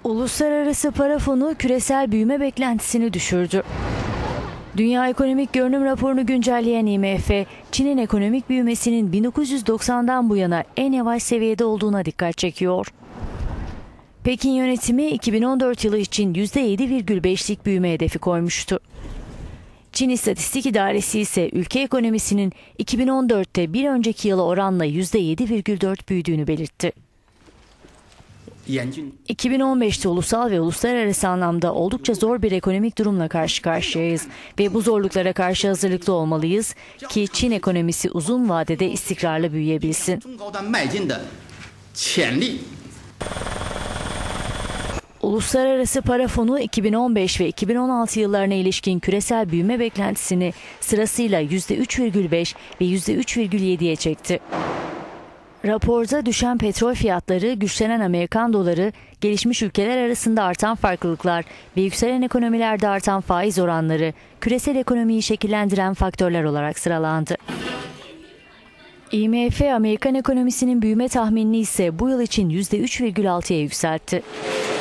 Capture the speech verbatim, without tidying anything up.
Uluslararası Para Fonu küresel büyüme beklentisini düşürdü. Dünya Ekonomik Görünüm raporunu güncelleyen I M F, Çin'in ekonomik büyümesinin bin dokuz yüz doksandan bu yana en yavaş seviyede olduğuna dikkat çekiyor. Pekin yönetimi iki bin on dört yılı için yüzde yedi virgül beşlik büyüme hedefi koymuştu. Çin İstatistik İdaresi ise ülke ekonomisinin iki bin on dörtte bir önceki yıla oranla yüzde yedi virgül dört büyüdüğünü belirtti. iki bin on beşte ulusal ve uluslararası anlamda oldukça zor bir ekonomik durumla karşı karşıyayız ve bu zorluklara karşı hazırlıklı olmalıyız ki Çin ekonomisi uzun vadede istikrarlı büyüyebilsin. Uluslararası Para Fonu iki bin on beş ve iki bin on altı yıllarına ilişkin küresel büyüme beklentisini sırasıyla yüzde üç virgül beş ve yüzde üç virgül yediye çekti. Raporda düşen petrol fiyatları, güçlenen Amerikan doları, gelişmiş ülkeler arasında artan farklılıklar ve yükselen ekonomilerde artan faiz oranları küresel ekonomiyi şekillendiren faktörler olarak sıralandı. I M F, Amerikan ekonomisinin büyüme tahminini ise bu yıl için yüzde üç virgül altıya yükseltti.